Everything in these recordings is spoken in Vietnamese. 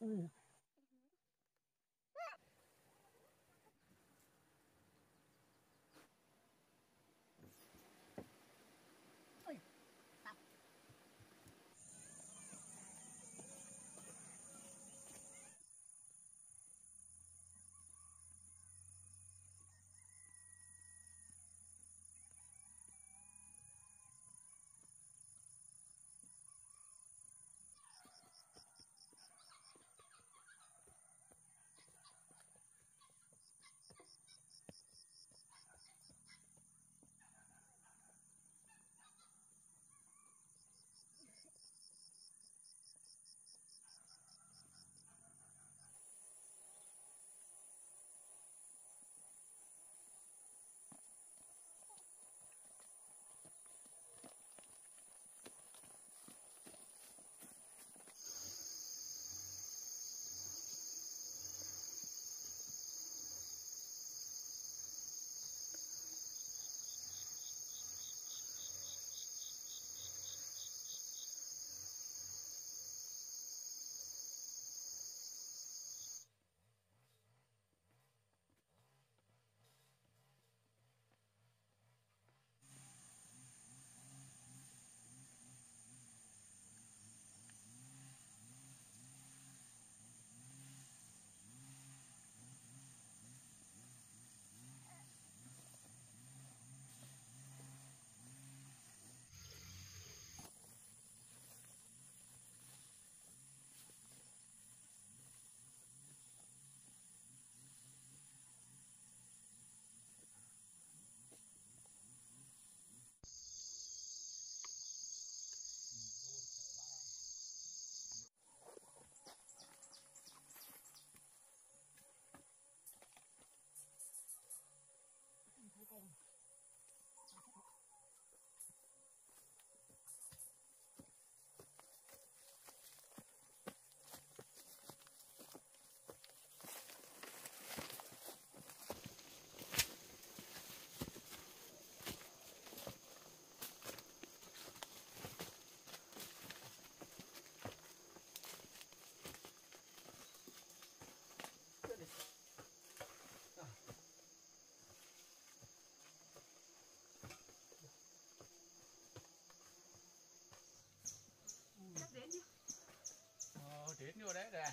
Đến vô đấy này.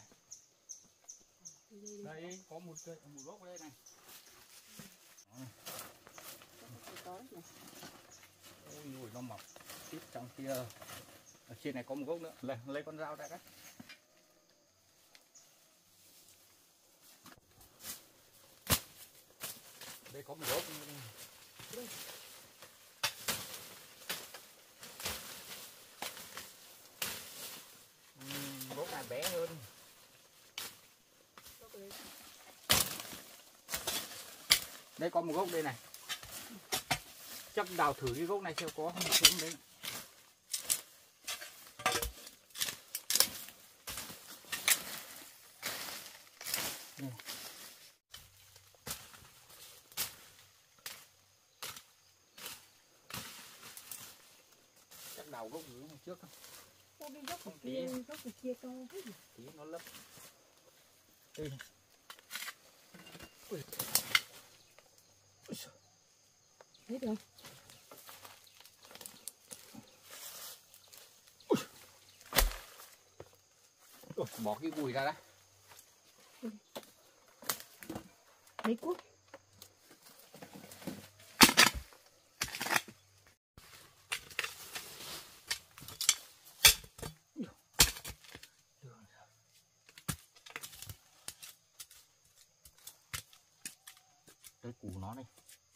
Đây có một cây, một gốc ở đây này. Ôi ui, nó mọc tiếp trong kia. Ở trên này có một gốc nữa. Lấy con dao ra cái. Đây có một gốc. Gốc này bé hơn. Đây có một gốc đây này. Chắc đào thử cái gốc này xem có không xuống đấy. Đây. Chắc đào gốc dưới này trước không? Có cái gốc kia to thế gì? Tí nó lấp. Đây này. Ui. Hết rồi. Ui, bỏ cái gùi ra đấy. Lấy cuốc. Đây củ nó này.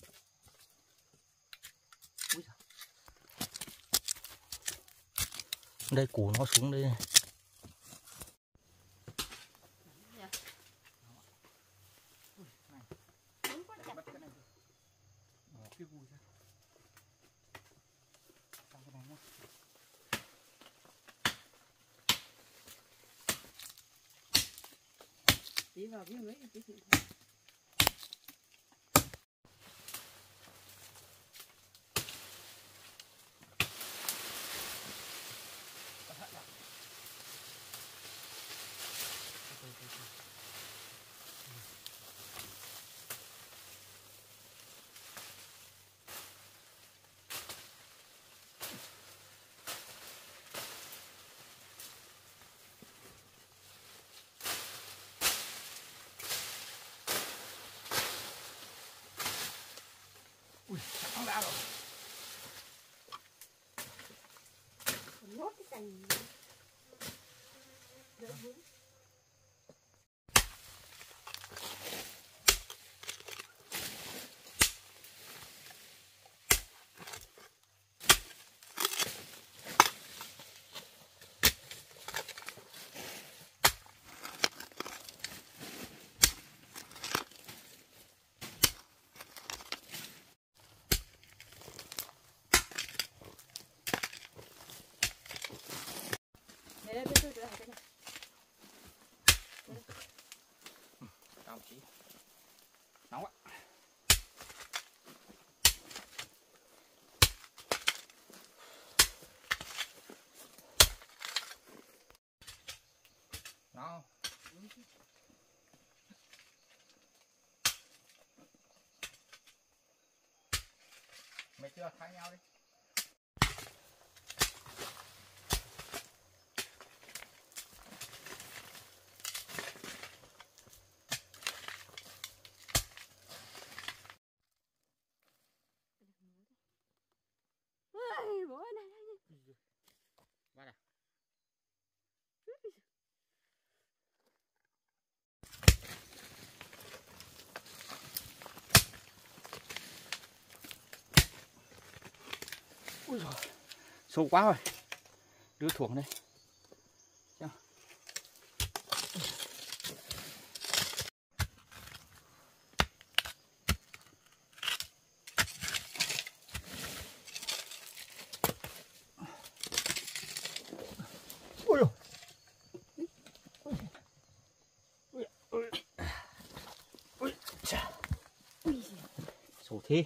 Ui giời. Đây củ nó xuống đây này. Cái gùi ra. Sang cái này nhá. Tí vào cái mấy cái gì. Ui, nó ra rồi. Nốt cái cành đỡ vững. Đây đây. Cao chí. Nóng ạ. Nào. Mày chưa thay nhau đi. Ôi, bố này. Vào đây. Ui giời, sâu quá rồi. Đưa thuồng đây. Ui giời. Ui chà. Sâu thế.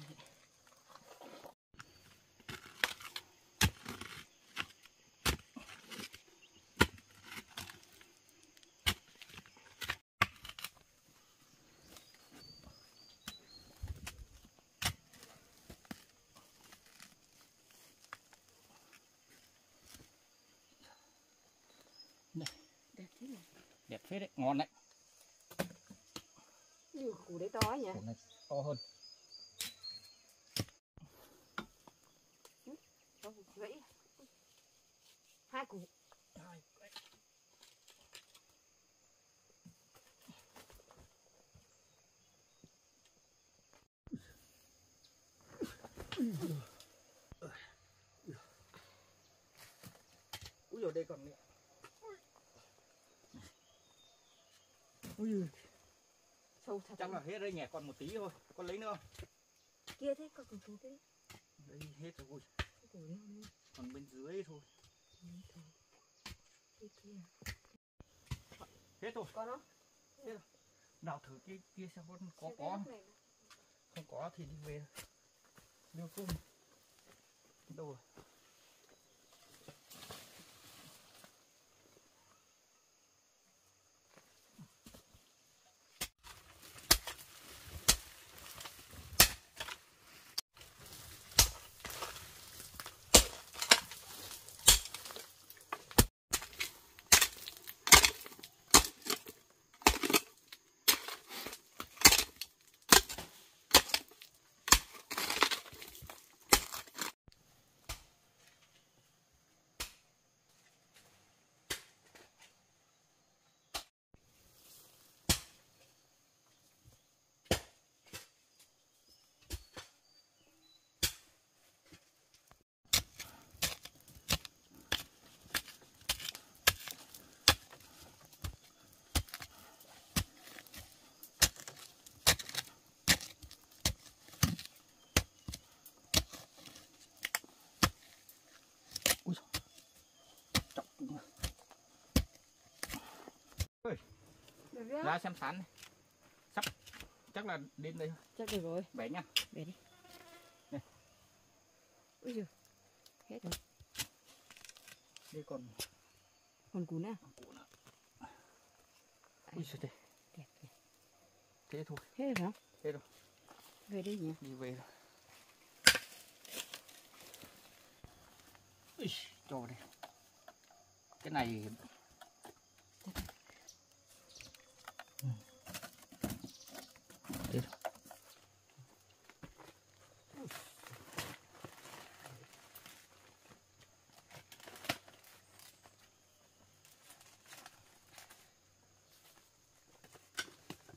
Đây. Đẹp thế này. Đẹp phết đấy, ngon đấy. Nhiều củ đấy to nhỉ? Củ này to hơn. Có củ gãy. 2 củ. Úi rồi đây còn nữa. Ui. Sâu thật. Chắc là hết đây nhỉ, còn một tí thôi. Con lấy nữa không? Kia thế còn củ thế. Đây hết rồi. Ui. Củ đấy không? Còn bên dưới thôi. Cái kia. Hết rồi. Có nó? Hết rồi. Đào thử kia kia xem có. Không có thì đi về. Đưa cơm. Đâu rồi? Ra xem sắn này. Sắp chắc là đến đây thôi. Chắc được rồi. Bẻ nha. Bẻ đi. Này. Ui giời. Hết rồi. Đây còn Củ nào? Ui giời, Đẹp kìa. thế thôi. Hết rồi hả? Hết rồi. Về đi nhỉ? Đi về rồi. Ui, cho vào đây. Cái này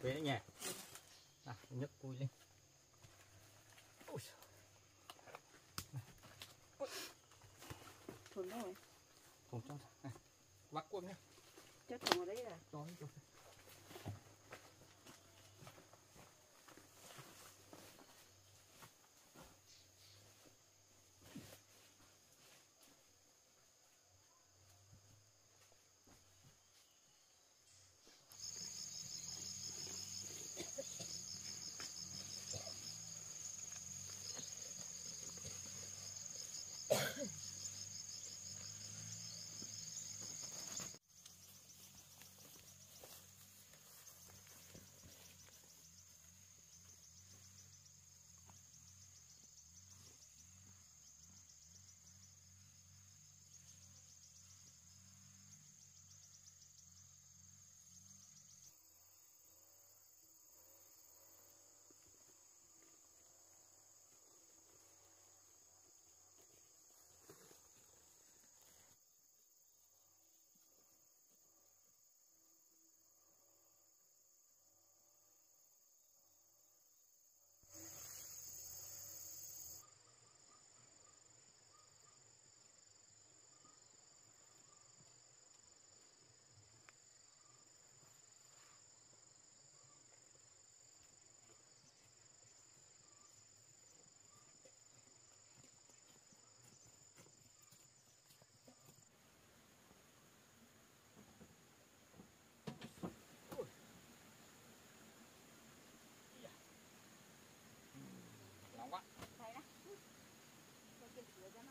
phế đấy nhỉ. Nào, nhấc cùi lên. Ôi. Thùng đâu rồi? Thùng cho này. Vắt cuông nhá. Cho thùng ở đấy à? Cho. Nóng quá. Thấy đó. Cho kia sửa cho nó.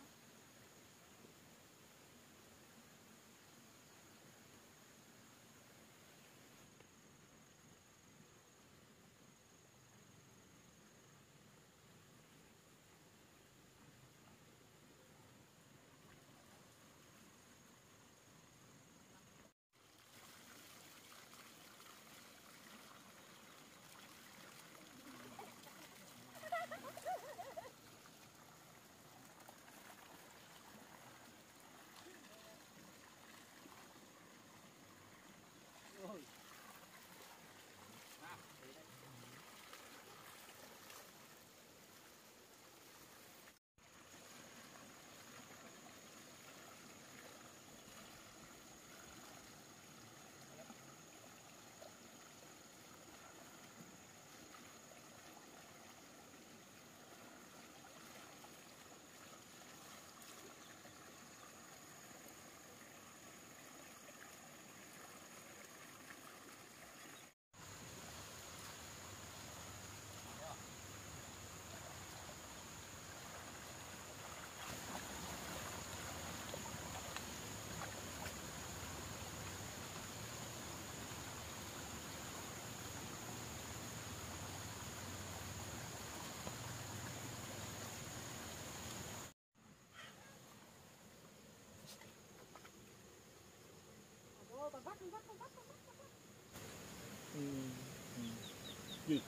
Gì?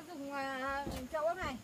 dùng châu ốc này.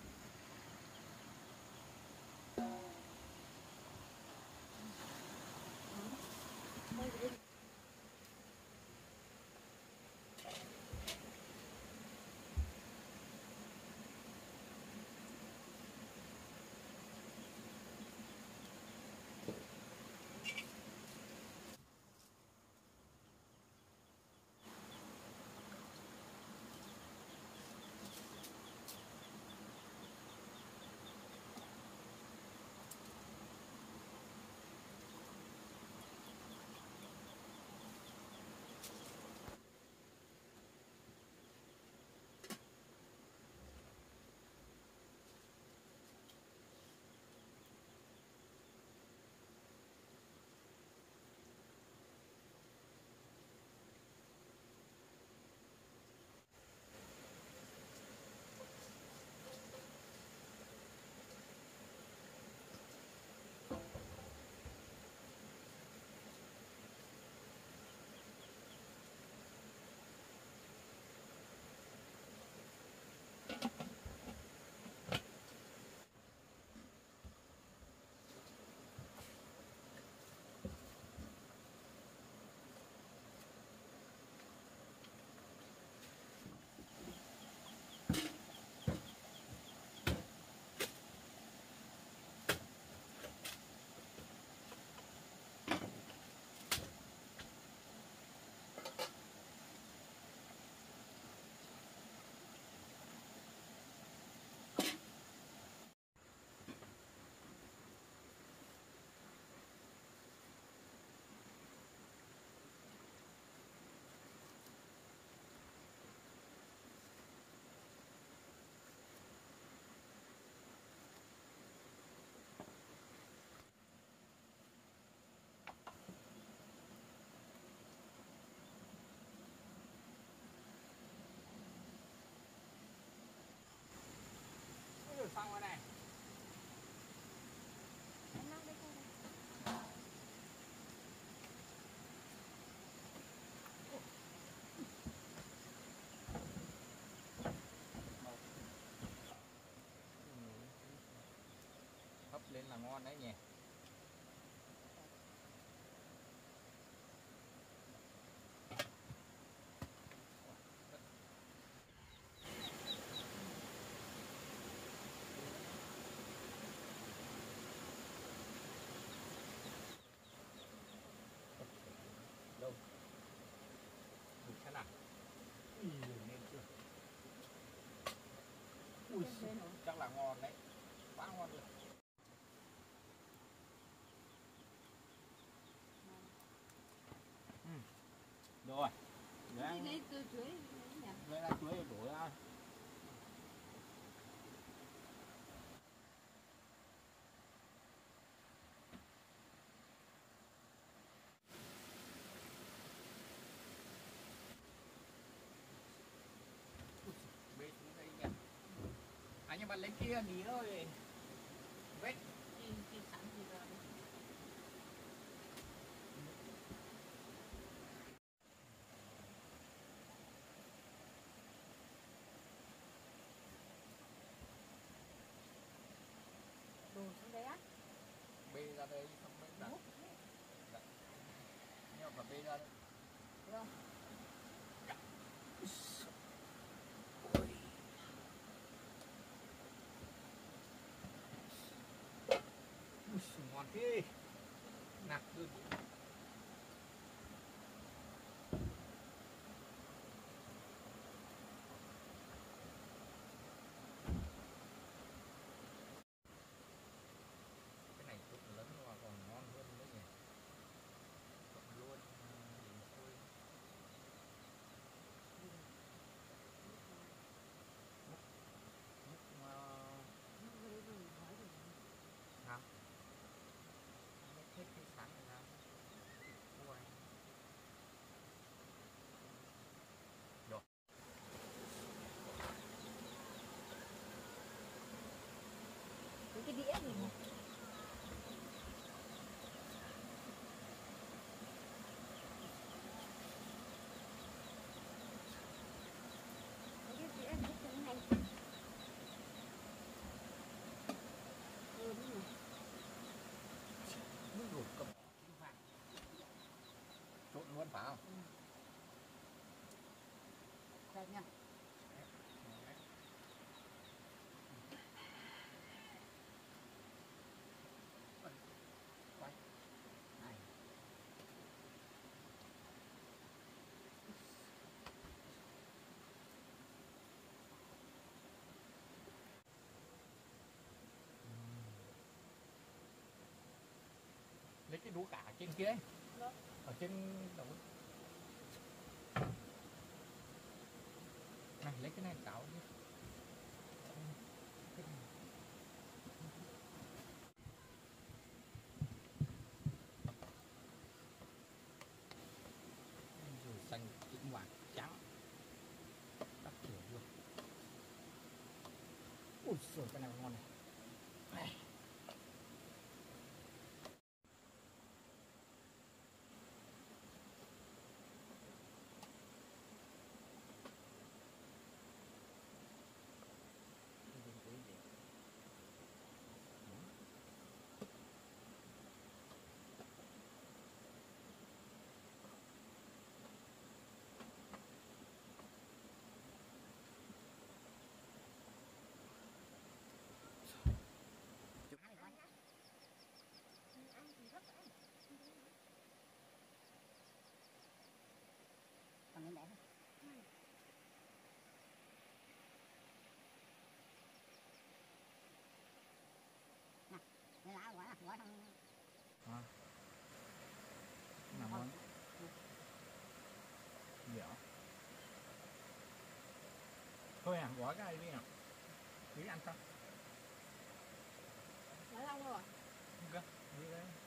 Xong rồi này. Hấp lên là ngon đấy nhỉ. Đâu? Được thế nào? Nên chưa? Ui, chắc là ngon đấy. Quá ngon rồi. Rồi. Đấy. Lấy chuối. Lấy ra chuối rồi đổ ra. Bê xuống đây nhỉ. À nhưng mà lấy kia nghỉ thôi. Vết. Thì sẵn thì rồi. Đồ xuống đấy á. Bê ra đây không biết đặt. Nhưng mà bê ra đây. Được không? Ui, ngon thế. Nạc đưa. Cái này chút lớn mà còn ngon hơn nữa nhỉ. Còn luôn thôi. Hả? Nó thích cái sáng này ra. Ui. Rồi. Cái đĩa gì nhỉ? Cái đĩa cái này. hơn phải không? Đẹp nha. Này. Lấy cái đũa cả trên kia ấy. Ở trên đầu. Này lấy cái này cạo đi. Rồi xanh kim hoàng trắng các kiểu luôn. Ui giời, cái này ngon này. Này. Còn miếng đẹp không? Nè, đây lá quả xong À. Nào ngon. Dạ. Thôi à, bỏ cái này đi nào. Đi ăn không? đã lâu rồi. Ok, đi đây.